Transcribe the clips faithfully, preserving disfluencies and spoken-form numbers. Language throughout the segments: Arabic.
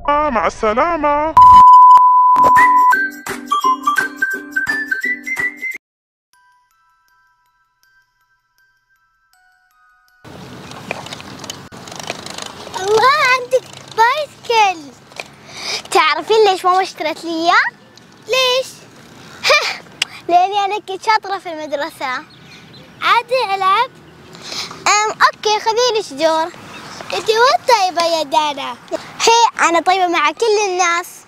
مع السلامة. الله عندك بايسكل. تعرفين ليش ماما اشترت لي اياه؟ ليش؟ لاني انا كنت شاطرة في المدرسة. عادي العب؟ ام اوكي خذيلي شجور. انتي وين طيبة يا دانا؟ هي انا طيبة مع كل الناس.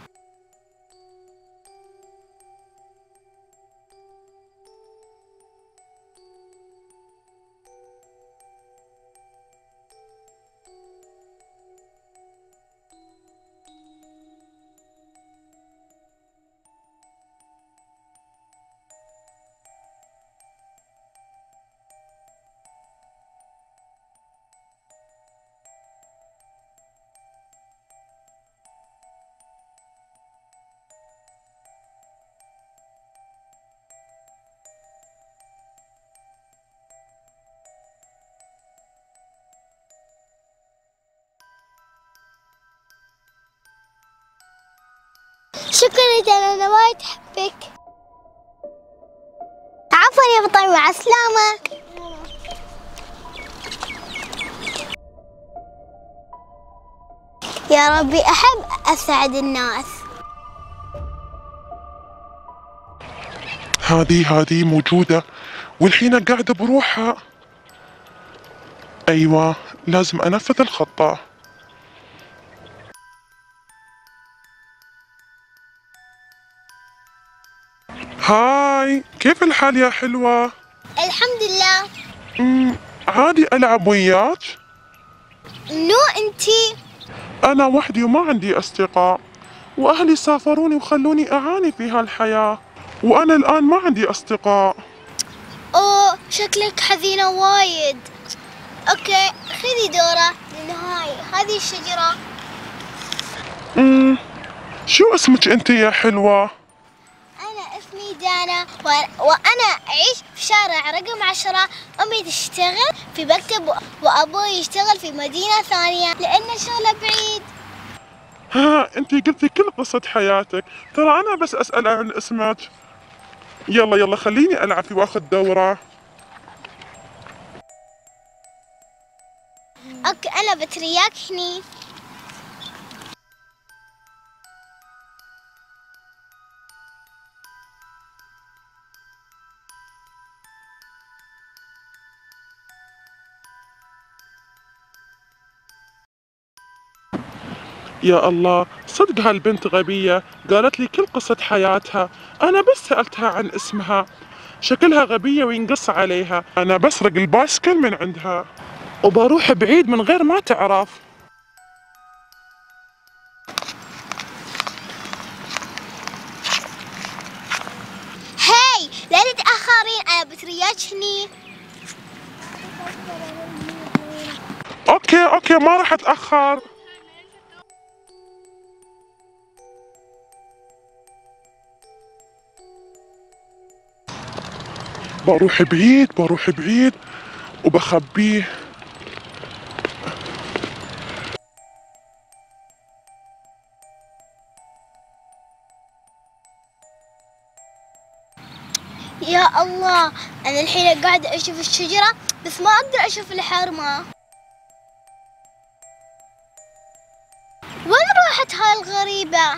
شكرا يا دانا، انا وايد احبك. عفوا يا فطيمة، مع السلامة. يا ربي أحب أسعد الناس. هذه هذه موجودة والحين قاعدة بروحها. أيوة لازم أنفذ الخطة. هاي كيف الحال يا حلوة؟ الحمد لله. امم عادي ألعب وياك؟ نو انتي؟ أنا وحدي وما عندي أصدقاء، وأهلي سافروني وخلوني أعاني في هالحياة، وأنا الآن ما عندي أصدقاء. اوه شكلك حزينة وايد. اوكي خذي دورة للنهاية، هذه الشجرة. امم شو اسمك أنت يا حلوة؟ أنا اسمي دانا و- وأنا أعيش في شارع رقم عشرة. أمي تشتغل في مكتب وأبوي يشتغل في مدينة ثانية لأن شغله بعيد. ها أنت قلتي كل قصة حياتك، ترى أنا بس أسأل عن اسمك. يلا يلا خليني ألعب في واخذ دورة. اوكي انا بترياك هني. يا الله صدق هالبنت غبية، قالت لي كل قصة حياتها، أنا بس سألتها عن اسمها. شكلها غبية وينقص عليها. أنا بسرق البايسكل من عندها وبروح بعيد من غير ما تعرف. هاي لا تتأخرين، انا بترياك هني. أوكي أوكي ما راح أتأخر. بروح بعيد بروح بعيد وبخبيه. يا الله انا الحين قاعدة اشوف الشجرة بس ما اقدر اشوف الحرمة. وين راحت هاي الغريبة؟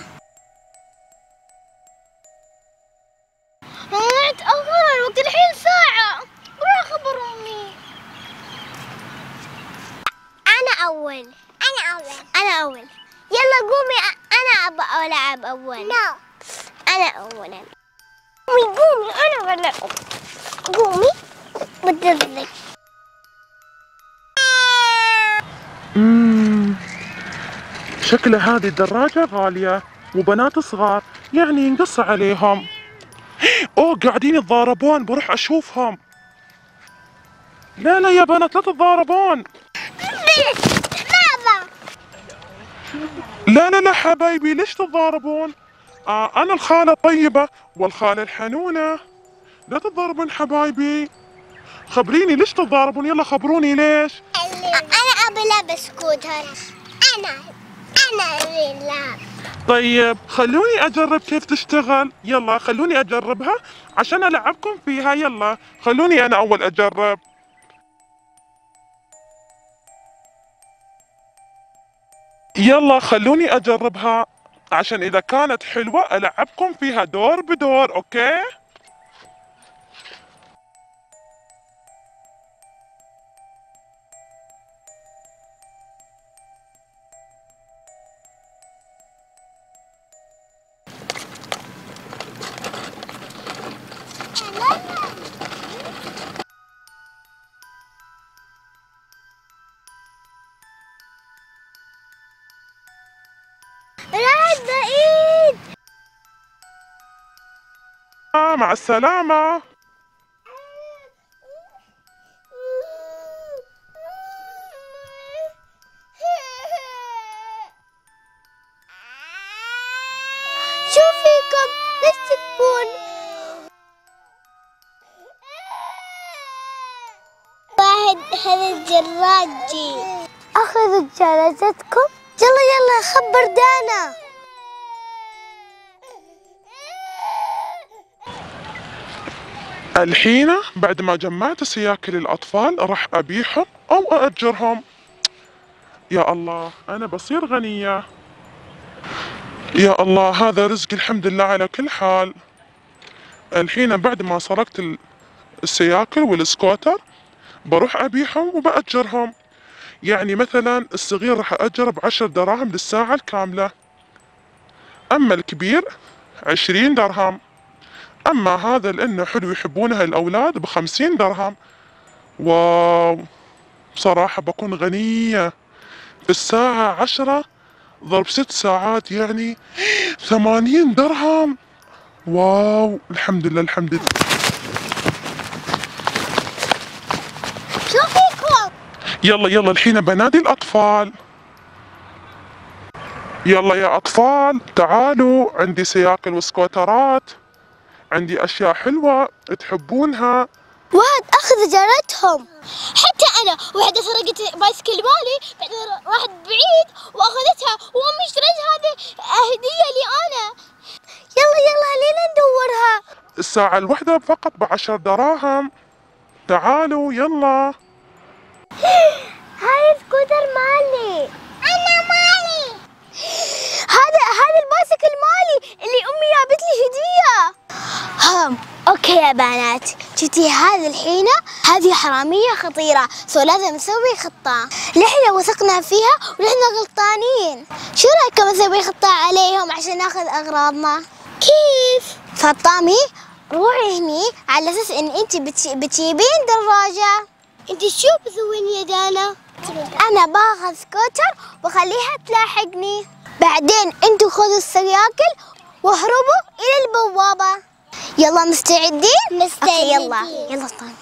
ما تأخر الوقت الحين ساعة، روح خبر امي. انا اول انا اول انا اول يلا قومي، انا ابغى العب اول. لا انا اولا. قومي قومي انا ولا قومي بدرك. مم. شكل هذه الدراجة غالية وبنات صغار، يعني ينقص عليهم. اوه قاعدين يتضاربون، بروح اشوفهم. لا لا يا بنات لا تتضاربون. ماذا؟ لا لا لا حبايبي ليش تتضاربون؟ آه انا الخالة طيبة والخالة الحنونة، لا تتضاربون حبايبي. خبريني ليش تتضاربون، يلا خبروني ليش. انا ابي بسكوت هاي. انا طيب خلوني اجرب كيف تشتغل. يلا خلوني اجربها عشان العبكم فيها. يلا خلوني انا اول اجرب. يلا خلوني اجربها عشان اذا كانت حلوة العبكم فيها دور بدور. اوكي راحت بعيد. آه مع السلامة. شو فيكم؟ ليش تكفون؟ واحد هذا الجراجي أخذوا جلستكم. يلا يلا خبر دانا. الحين بعد ما جمعت سياكل الأطفال راح أبيعهم أو أأجرهم. يا الله أنا بصير غنية. يا الله هذا رزق الحمد لله على كل حال. الحين بعد ما سرقت السياكل والسكوتر بروح أبيعهم وبأجرهم. يعني مثلا الصغير راح أجره بعشر دراهم للساعة الكاملة، أما الكبير عشرين درهم، أما هذا لأنه حلو يحبونها الأولاد بخمسين درهم. واو بصراحة بكون غنية. في الساعة عشرة ضرب ست ساعات يعني ثمانين درهم. واو الحمد لله الحمد لله. شو فيكم؟ يلا يلا الحين بنادي الأطفال. يلا يا أطفال تعالوا، عندي سياكل وسكوترات، عندي أشياء حلوة تحبونها. واحد أخذ جارتهم. حتى أنا واحدة سرقت بايسكل مالي، بعدين راحت بعيد وأخذتها، وأمي اشترت هذه هدية لي أنا. يلا يلا خلينا ندورها. الساعة الواحدة فقط بعشر دراهم. تعالوا يلا. هاي سكوتر مالي. أنا مالي. هذا هذا البايسكل مالي اللي أمي جابت لي هدية. هم اوكي يا بنات، شفتي هذه الحين هذه حرامية خطيرة، سو لازم نسوي خطة. نحن وثقنا فيها ونحن غلطانين. شو رايكم نسوي خطة عليهم عشان ناخذ اغراضنا؟ كيف؟ فطامي روحي هني على اساس ان انت بتجيبين دراجة. انت شو بتسوين يا دانا؟ انا باخذ سكوتر وخليها تلاحقني، بعدين انتوا خذوا السياكل واهربوا الى البوابة. يلا مستعدين؟ مستعدين. يلا يلا طيب.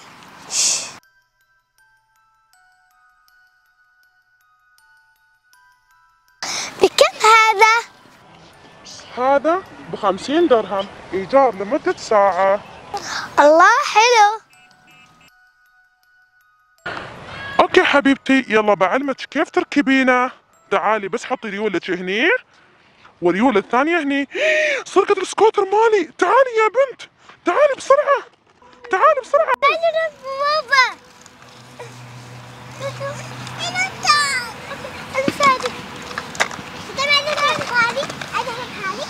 بكم هذا؟ هذا بخمسين درهم، إيجار لمدة ساعة. الله حلو. أوكي حبيبتي يلا بعلمك كيف تركبينه. تعالي بس حطي ريولك هني والريول الثانية هني. سرقت السكوتر مالي. تعالي يا بنت تعالي بسرعة، تعالي بسرعة. تعالي بابا. أنا تعال. أنا ساعدك. أنا أنا هذه أنا هذه.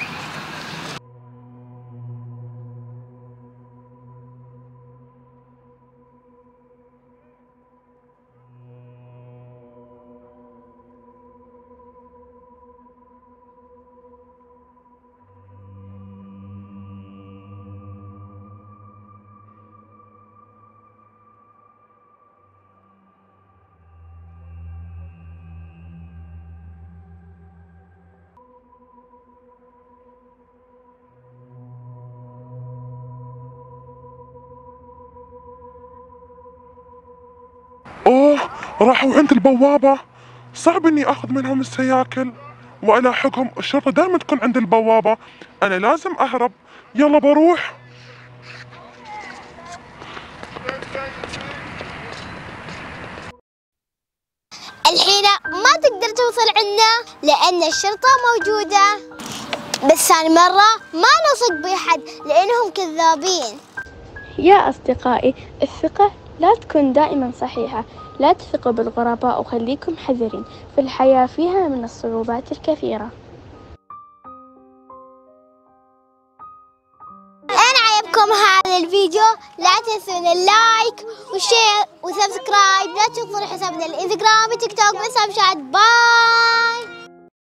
أوه راحوا عند البوابة. صعب إني آخذ منهم السياكل وألاحقهم. الشرطة دائما تكون عند البوابة. أنا لازم أهرب. يلا بروح. الحين ما تقدر توصل عنا لأن الشرطة موجودة. بس ثاني مرة ما نثق بأحد لأنهم كذابين. يا أصدقائي، الثقة لا تكون دائما صحيحة. لا تثقوا بالغرباء وخليكم حذرين، في الحياة فيها من الصعوبات الكثيرة. إن عجبكم هذا الفيديو لا تنسون اللايك والشير وسبسكرايب. لا تنسون حسابنا الانستغرام وتيك توك وسناب شات. باي.